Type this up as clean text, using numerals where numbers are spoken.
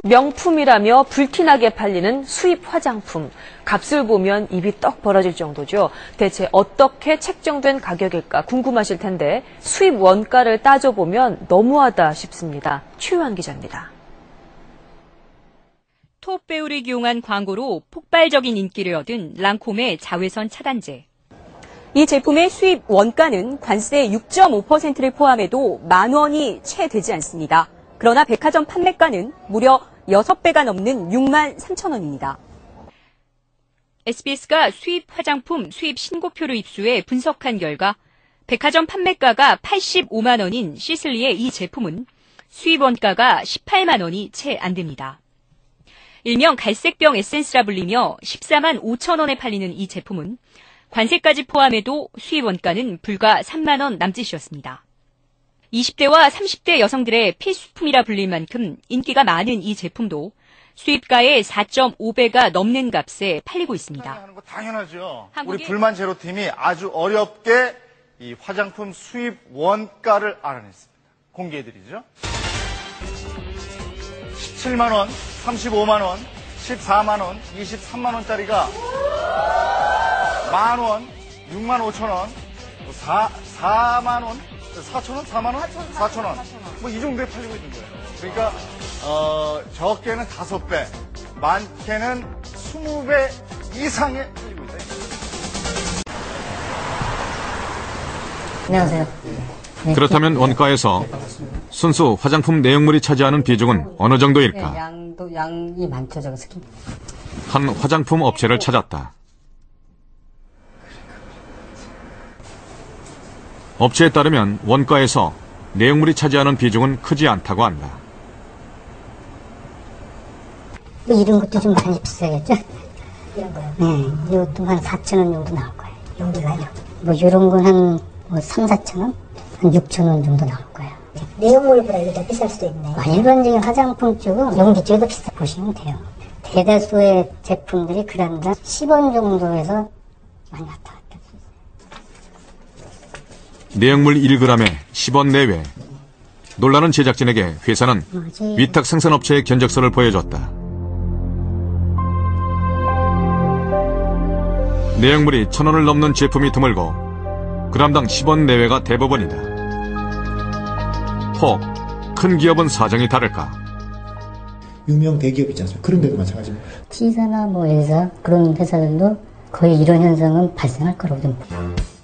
명품이라며 불티나게 팔리는 수입 화장품. 값을 보면 입이 떡 벌어질 정도죠. 대체 어떻게 책정된 가격일까 궁금하실 텐데 수입 원가를 따져보면 너무하다 싶습니다. 최유한 기자입니다. 톱 배우를 이용한 광고로 폭발적인 인기를 얻은 랑콤의 자외선 차단제. 이 제품의 수입 원가는 관세 6.5%를 포함해도 10,000원이 채 되지 않습니다. 그러나 백화점 판매가는 무려 6배가 넘는 63,000원입니다. SBS가 수입 화장품 수입 신고표를 입수해 분석한 결과 백화점 판매가가 85만 원인 시슬리의 이 제품은 수입 원가가 18만 원이 채 안 됩니다. 일명 갈색병 에센스라 불리며 14만 5천 원에 팔리는 이 제품은 관세까지 포함해도 수입 원가는 불과 3만 원 남짓이었습니다. 20대와 30대 여성들의 필수품이라 불릴 만큼 인기가 많은 이 제품도 수입가의 4.5배가 넘는 값에 팔리고 있습니다. 당연하죠. 우리 불만 제로팀이 아주 어렵게 이 화장품 수입 원가를 알아냈습니다. 공개해드리죠. 17만 원, 35만 원, 14만 원, 23만 원짜리가 10,000원, 6만 5천 원, 4만 원, 4천 원, 4만 원, 4천 원. 뭐 이 정도에 팔리고 있는 거예요. 그러니까 적게는 5배, 많게는 20배 이상에 팔리고 있다. 안녕하세요. 네. 그렇다면 원가에서 순수 화장품 내용물이 차지하는 비중은 어느 정도일까? 네, 양이 많죠, 저거 스킨. 한 화장품 업체를 찾았다. 업체에 따르면 원가에서 내용물이 차지하는 비중은 크지 않다고 한다. 뭐 이런 것도 좀 많이 비싸겠죠? 이런 거요? 네, 이것도 한 4,000원 정도 나올 거예요. 용기가요? 뭐 이런 건 한 3, 4,000원? 한 6,000원 정도 나올 거예요. 내용물보다 이게 더 비쌀 수도 있네. 일반적인 화장품 쪽은 용기 쪽이 더 비싸 보시면 돼요. 대다수의 제품들이 그람당 10원 정도에서 많이 왔다 갔다. 내용물 1g에 10원 내외. 놀라는 제작진에게 회사는 위탁 생산업체의 견적서를 보여줬다. 내용물이 1,000원을 넘는 제품이 드물고 g당 10원 내외가 대부분이다. 혹 큰 기업은 사정이 다를까? 유명 대기업 있지 않습니까? 그런 데도 마찬가지입니다. T사나 뭐 L사 그런 회사들도 거의 이런 현상은 발생할 거라고 좀 봅니다.